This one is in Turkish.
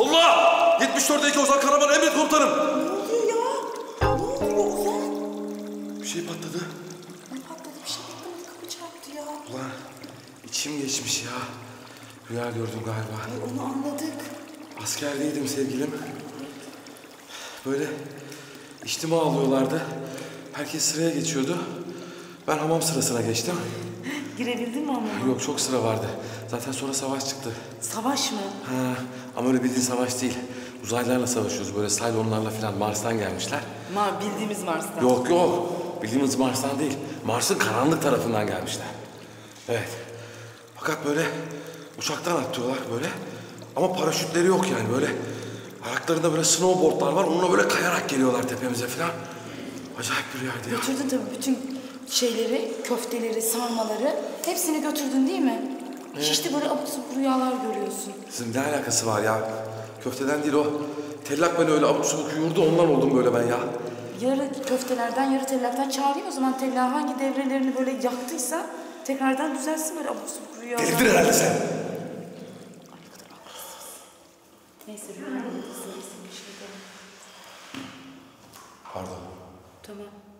Allah! 74'teki Ozan Karaman, emret komutanım. Ne oluyor ya? Ne oluyor Ozan? Bir şey patladı. Ne patladı? Bir şey patladı. Kapı çarptı ya. Ulan içim geçmiş ya. Rüya gördüm galiba. Ay, onu anladık. Askerdeydim sevgilim. Böyle içtima alıyorlardı. Herkes sıraya geçiyordu. Ben hamam sırasına geçtim. Girebildin mi hamama? Yok, çok sıra vardı. Zaten sonra savaş çıktı. Savaş mı? Ha, ama öyle bildiğin savaş değil. Uzaylılarla savaşıyoruz. Böyle Cylonlarla falan, Mars'tan gelmişler. Bildiğimiz Mars'tan. Yok yok. Bildiğimiz Mars'tan değil. Mars'ın karanlık tarafından gelmişler. Evet. Fakat böyle uçaktan atıyorlar böyle. Ama paraşütleri yok yani böyle. Ayaklarında böyle snowboardlar var. Onunla böyle kayarak geliyorlar tepemize falan. Acayip bir rüyaydı ya. Götürdün tabii bütün şeyleri, köfteleri, sarmaları. Hepsini götürdün değil mi? İşte böyle abuk sabuk rüyalar görüyorsun. Kızım ne alakası var ya? Köfteden değil o. Tellak beni öyle abuk sabuk yoğurdu, ondan oldum böyle ben ya. Yarı köftelerden, yarı tellaktan çağırayım o zaman. Tellak hangi devrelerini böyle yaktıysa tekrardan düzelsin böyle abuk sabuk rüyalar. Delirdin herhalde sen. Neyse rüyalar bir şey değil. Pardon. Tamam.